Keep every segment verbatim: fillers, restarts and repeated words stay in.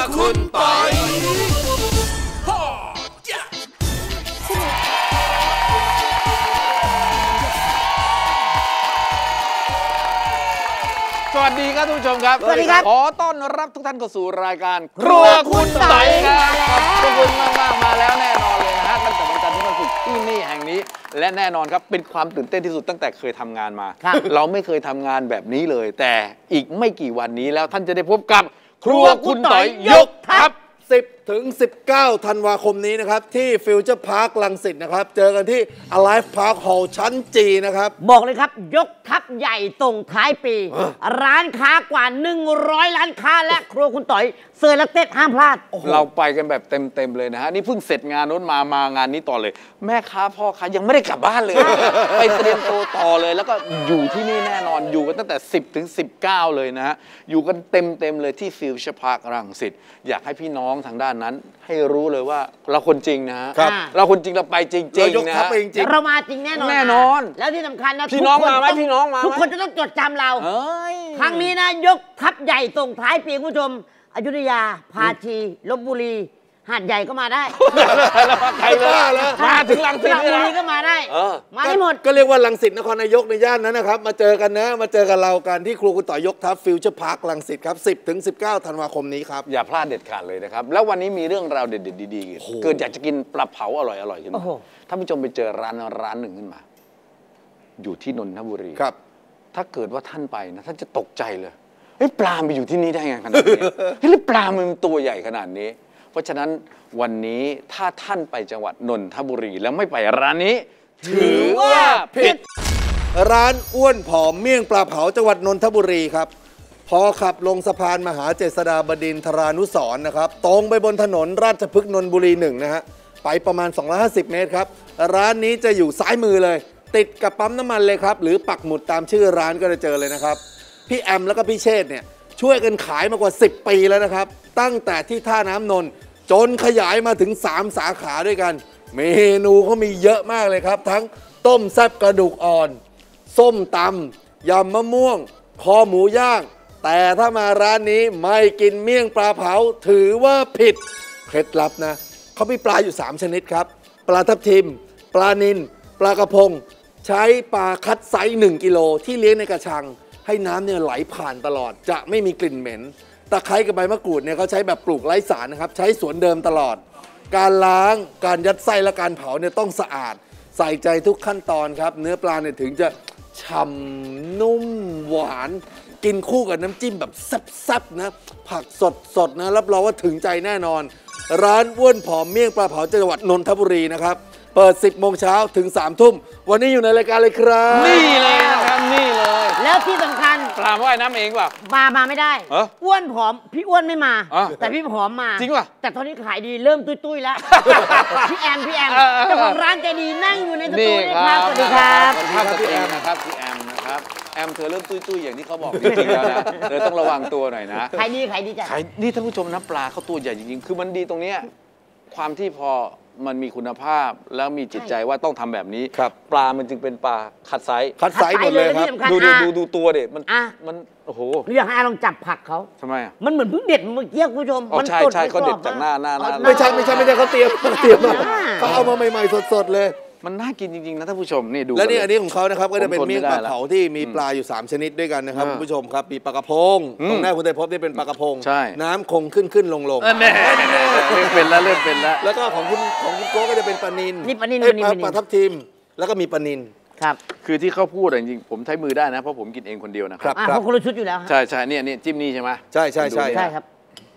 คุณปอยสวัสดีครับทุกผู้ชมครับสวัสดีครับขอต้อนรับทุกท่านเข้าสู่รายการครัวคุณไต่ครับขอบคุณมากมากมาแล้วแน่นอนเลยนะฮะตั้งแต่วันจันทร์ถึงวันศุกร์ที่นี่แห่งนี้และแน่นอนครับเป็นความตื่นเต้นที่สุดตั้งแต่เคยทำงานมาเราไม่เคยทำงานแบบนี้เลยแต่อีกไม่กี่วันนี้แล้วท่านจะได้พบกับครัวคุณไต่ยกทัพสิบถึงสิบเก้าธันวาคมนี้นะครับที่ฟิวเจอร์พาร์ครังสิตนะครับเจอกันที่ Alive Park Hall ชั้นจีนะครับบอกเลยครับยกทัพใหญ่ส่งท้ายปีร้านค้ากว่าหนึ่งร้อยร้านค้าและครัวคุณต่อยเซอร์และเต็ดห้ามพลาดเราไปกันแบบเต็มๆเลยนะฮะนี่เพิ่งเสร็จงานนู้นมามางานนี้ต่อเลยแม่ค้าพ่อค้ายังไม่ได้กลับบ้านเลยไปเตรียมตัวต่อเลยแล้วก็อยู่ที่นี่แน่นอนอยู่กันตั้งแต่สิบถึงสิบเก้าเลยนะฮะอยู่กันเต็มๆเลยที่ฟิวเจอร์พาร์ครังสิตอยากให้พี่น้องทางด้านนั้นให้รู้เลยว่าเราคนจริงนะฮะเราคนจริงเราไปจริงๆนะเรามาจริงแน่นอนแน่นอนแล้วที่สำคัญนะพี่น้องมาไหมพี่น้องมาทุกคนจะต้องจดจำเราครั้งนี้นะยกทัพใหญ่ส่งท้ายปีคุณผู้ชมอยุธยาภาชีลพบุรีหาดใหญ่ก็มาได้ใครเลยมาถึงรังสิตนี่ก็มาได้มาได้หมดก็เรียกว่ารังสิตนครนายกในย่านนั้นนะครับมาเจอกันนะมาเจอกันเรากันที่ครัวคุณต่อยยกทัพฟิวเจอร์พาร์ครังสิตครับสิบถึงสิบเก้าธันวาคมนี้ครับอย่าพลาดเด็ดขาดเลยนะครับแล้ววันนี้มีเรื่องราวเด็ดๆดีๆเกิดอยากจะกินปลาเผาอร่อยๆขึ้นมาถ้าผู้ชมไปเจอร้านร้านหนึ่งขึ้นมาอยู่ที่นนทบุรีครับถ้าเกิดว่าท่านไปนะท่านจะตกใจเลยเฮ้ยปลาไปอยู่ที่นี่ได้ไงขนาดนี้เฮ้ยปลามันตัวใหญ่ขนาดนี้เพราะฉะนั้นวันนี้ถ้าท่านไปจังหวัดนนทบุรีแล้วไม่ไปร้านนี้ถือว่าผิดร้านอ้วนผอมเมี่ยงปลาเผาจังหวัดนนทบุรีครับพอขับลงสะพานมหาเจษฎาบดินทรานุสรณ์นะครับตรงไปบนถนนราชพฤกษ์นนทบุรีหนึ่งนะฮะไปประมาณสองร้อยห้าสิบเมตรครับร้านนี้จะอยู่ซ้ายมือเลยติดกับปั๊มน้ำมันเลยครับหรือปักหมุดตามชื่อร้านก็จะเจอเลยนะครับพี่แอมแล้วก็พี่เชษเนี่ยช่วยกันขายมากว่าสิบปีแล้วนะครับตั้งแต่ที่ท่าน้ำนนท์จนขยายมาถึงสามสาขาด้วยกันเมนูเขามีเยอะมากเลยครับทั้งต้มแซ่บกระดูกอ่อนส้มตำยำมะม่วงคอหมูย่างแต่ถ้ามาร้านนี้ไม่กินเมี่ยงปลาเผาถือว่าผิดเคล็ดลับนะเขามีปลาอยู่สามชนิดครับปลาทับทิมปลานิลปลากระพงใช้ปลาคัดไซส์หนึ่งกิโลที่เลี้ยงในกระชังให้น้ำเนี่ยไหลผ่านตลอดจะไม่มีกลิ่นเหม็นตะไคร้กับใบมะกรูดเนี่ยเขาใช้แบบปลูกไร้สารนะครับใช้สวนเดิมตลอดการล้างการยัดไส้และการเผาเนี่ยต้องสะอาดใส่ใจทุกขั้นตอนครับเนื้อปลาเนี่ยถึงจะฉ่ำนุ่มหวานกินคู่กับน้ำจิ้มแบบแซ่บๆนะผักสดๆนะรับรองว่าถึงใจแน่นอนร้านอ้วนผอมเมี่ยงปลาเผาจังหวัดนนทบุรีนะครับเปิดสิบโมงเช้าถึงสามทุ่มวันนี้อยู่ในรายการเลยครับนี่เลยนะครับนี่เลยแล้วที่สำคัญปลาว่ายน้ำเองป่ะปลามาไม่ได้อ้วนผอมพี่อ้วนไม่มาแต่พี่ผอมมาจริงป่ะแต่ตอนนี้ขายดีเริ่มตุ้ยๆแล้วพี่แอมพี่แอมเจ้าของร้านใจดีนั่งอยู่ในสตูนี่ครับสวัสดีครับสวัสดีครับพี่แอมนะครับพี่แอมนะครับแอมเธอเริ่มตุ้ยๆอย่างที่เขาบอกจริงๆแล้วนะเธอต้องระวังตัวหน่อยนะขายดีขายดีจ้ะขายนี่ท่านผู้ชมนะปลาเขาตัวใหญ่จริงๆคือมันดีตรงเนี้ยความที่พอมันมีคุณภาพแล้วมีจิตใจว่าต้องทำแบบนี้ปลามันจึงเป็นปลาคัดไซส์คัดไซส์หมดเลยครับดูดูดูดูตัวเด็ดมันมันโอ้โหอยากให้ลองจับผักเขาทำไมอ่ะมันเหมือนเพิ่งเด็ดเมื่อกี้คุณผู้ชมมันใช่ใช่เขาเด็ดจากหน้าหน้าไม่ใช่ไม่ใช่ไม่ใช่เขาเตรียมเขาเตรียมมาเขาเอามาใหม่ๆสดๆเลยมันน่ากินจริงๆนะท่านผู้ชมนี่ดูและนี่อันนี้ของเขานะครับก็จะเป็นเมี่ยงปลาเผาที่มีปลาอยู่สามชนิดด้วยกันนะครับคุณผู้ชมครับมีปลากระพงตรงหน้าคุณไตรภพนี่เป็นปลากระพงน้ำคงขึ้นขึ้นลงลงเริ่มเป็นแล้วเริ่มเป็นแล้วแล้วก็ของคุณของคุณโก้ก็จะเป็นปลานิลนี่ปลานิลปลาทับทิมแล้วก็มีปลานิลครับคือที่เขาพูดจริงๆผมใช้มือได้นะเพราะผมกินเองคนเดียวนะครับเพราะคนละชุดอยู่แล้วใช่ใช่เนี่ยนี่จิ้มนี่ใช่ไหมใช่ใช่ใช่ใช่ครับ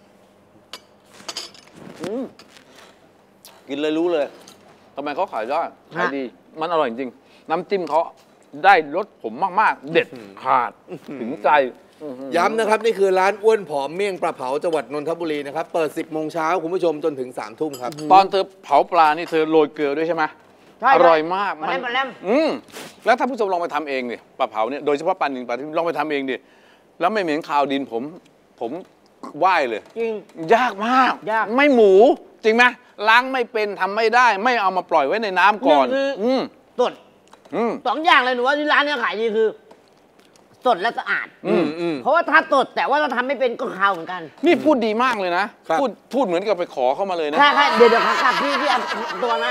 กินเลยรู้เลยทำไมเขาขายได้ขายดีมันอร่อยจริงน้ำจิ้มเขาได้รสผมมากๆเด็ดขาดถึงใจย้ำนะครับนี่คือร้านอ้วนผอมเมี่ยงปลาเผาจังหวัดนนทบุรีนะครับเปิดสิบโมงเช้าคุณผู้ชมจนถึงสามทุ่มครับตอนเธอเผาปลานี่เธอโรยเกลือด้วยใช่ไหมอร่อยมากมันมันแลมอืมแล้วถ้าผู้ชมลองไปทำเองดิปลาเผาเนี่ยโดยเฉพาะปลาหนึ่งปลาที่ลองไปทำเองดิแล้วไม่เหม็นคาวดินผมผมไหว้เลยจริงยากมากไม่หมูจริงไหมล้างไม่เป็นทำไม่ได้ไม่เอามาปล่อยไว้ในน้ำก่อนอืมต้นสองอย่างเลยหนูว่าที่ร้านนี้ขายดีคือสดและสะอาดอืมอืมเพราะว่าถ้าสดแต่ว่าเราทำไม่เป็นก็คาวเหมือนกันนี่พูดดีมากเลยนะครับ พูดพูดเหมือนกับไปขอเข้ามาเลยนะใช่ใช่เดี๋ยวเดี๋ยวขากลับพี่พี่เอาตัวนะ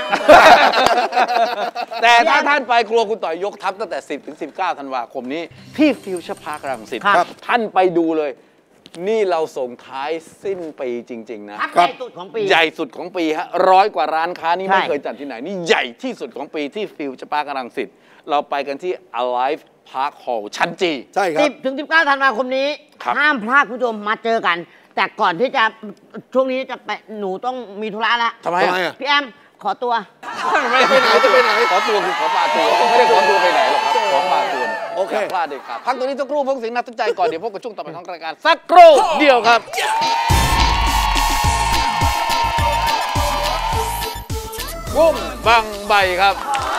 แต่ถ้าท่านไปครัวคุณต่อยยกทัพตั้งแต่ สิบถึงสิบเก้า ธันวาคมนี้ ที่ฟิวเจอร์พาร์ครังสิตครับท่านไปดูเลย นี่เราส่งท้ายสิ้นปีจริง ๆ นะทับใหญ่สุดของปีใหญ่สุดของปีฮะร้อยกว่าร้านค้านี่ใช่ไม่เคยจัดที่ไหน นี่ใหญ่ที่สุดของปีที่ฟิวเจอร์พาร์ครังสิตเราไปกันที่ Alive Park Hall ชั้นจีใช่ครัสิบบถึงสิบเก้าธันวาคมนี้ครับห้ามพลาดคุณผู้ชมมาเจอกัน แต่ก่อนที่จะช่วงนี้จะไปหนูต้องมีธุระละทำไมทำไมอ่ะอะพี่แอมขอตัวไม่ไปไหนจะไปไหนขอตัวคือขอปลาตัวไม่ได้ขอตัวไปไหนหรอกครับขอปลาตัวโอเคย่าพลาดเด็ดขาดพักตัวนี้สักครู่พวกสิ่งน่าสนใจก่อนเดี๋ยวพบกับช่วงต่อไปของรายการสักครู่เดียวครับกุ้งบางใบครับ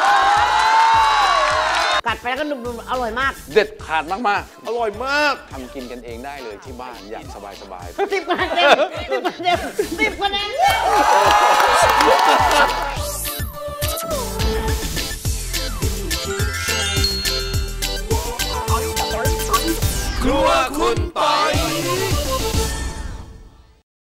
กัดไปแล้วก็นุ่มๆอร่อยมากเด็ดขาดมากอร่อยมากๆทำกินกันเองได้เลยที่บ้านอย่างสบายสิบคะแนนเต็มสิบคะแนนสิบคะแนนเต็มๆครัวคุณปอย